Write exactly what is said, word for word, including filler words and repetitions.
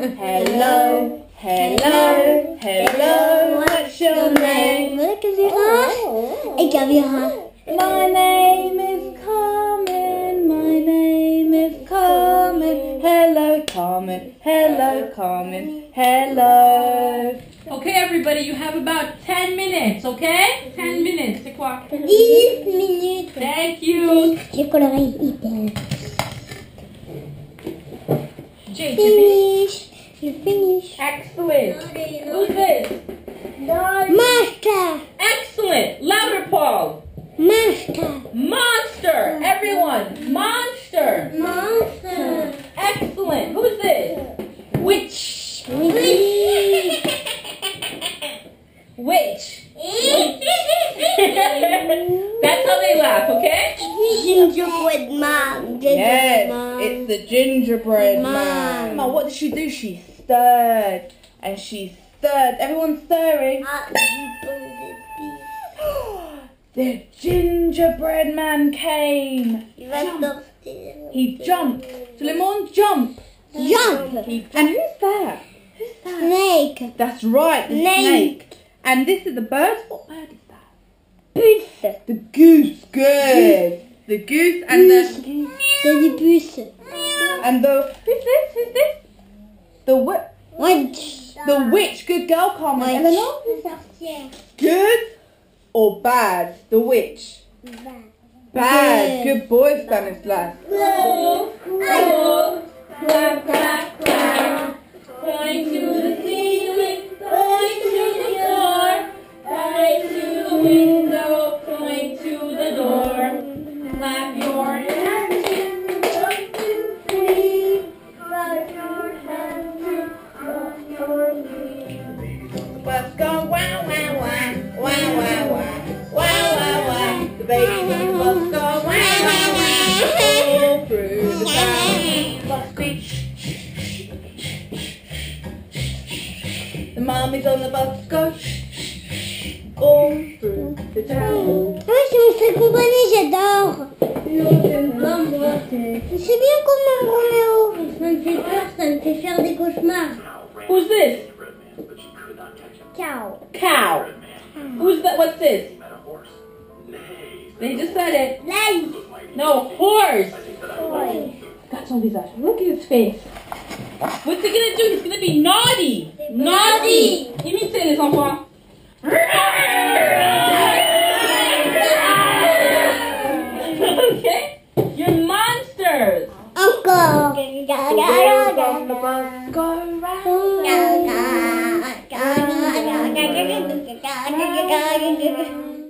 Hello, hello, hello, what's your name? Ik heb weer haar. My name is Carmen, my name is Carmen. Hello, Carmen, hello, Carmen, hello. Okay, everybody, you have about ten minutes, okay? ten minutes. C'est quoi? dix minutes. Thank you. J'ai coloré hyper. Jay, Jimmy. Finish. You finish. Excellent. Who's this? Master. Excellent. Louder, Paul. Master. Monster. Everyone. Monster. Monster. Excellent. Who's this? Witch. Witch. That's how they laugh, okay? Gingerbread man. Yes, man. it's the gingerbread man. Man. Now, what did she do? She stirred, and she stirred. Everyone's stirring. The gingerbread man came. Jump. He jumped. Tout le monde jump. Jump. He, and who's that? Who's that? Snake. That's right, the Snake. snake. And this is the bird. What bird is that? Puce. The goose. Good. The goose and Puce. the C'est du puce. and the who's this? Who's this? The wi- Witch. the witch. Good girl, Carmen. Witch. Eleanor? Good or bad? The witch. Bad. Good boy, Stanislav. Hello. Hello. Clap, clap, clap. Point to the ceiling. Point to the floor. Point to the window. Point to the door. Clap your hands. One, two, three. Clap your hands. Clap your knees. Let's go. Wow, wow, wow. Wow, wow, wow. Wow, wow, wow. The baby bus go. Wow, wow, wow. All through the town. Must be. The mommy's on the bus go. All through the town. Ah, je me fais compagnie, j'adore. C'est bien comme un Roméo. Ça me fait peur, ça me fait faire des cauchemars. Who's this? Ciao. Cow. Who's that? What's this? They just said it. Live. No, horse. Got son visage. Look at his face. What's he gonna do? He's gonna be naughty. Naughty. Imitez les enfants. Okay? You're monsters. Encore. The wheels on the bus go round. Ga, ga, ga, ga, ga, ga, ga, ga, ga, ga, ga, ga, ga, ga, ga.